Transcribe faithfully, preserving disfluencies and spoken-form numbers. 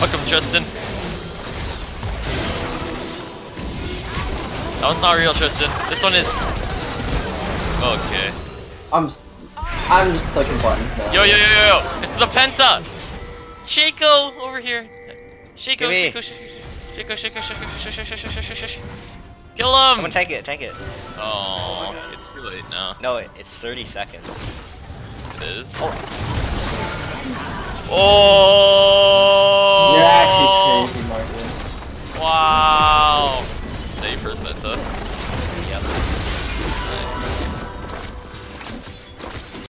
welcome, Tristan. That one's not real, Tristan. This one is. Okay. I'm. Just, I'm just clicking buttons now. Yo, yo, yo, yo, yo! It's the Penta! Shaco over here. Shaco, Shaco, Shaco, Shaco, Shaco, Shaco, Shaco, Shaco. Kill him! Someone take it, take it. Oh, it's too late now. No, it, it's thirty seconds. It is. Oh. Oh,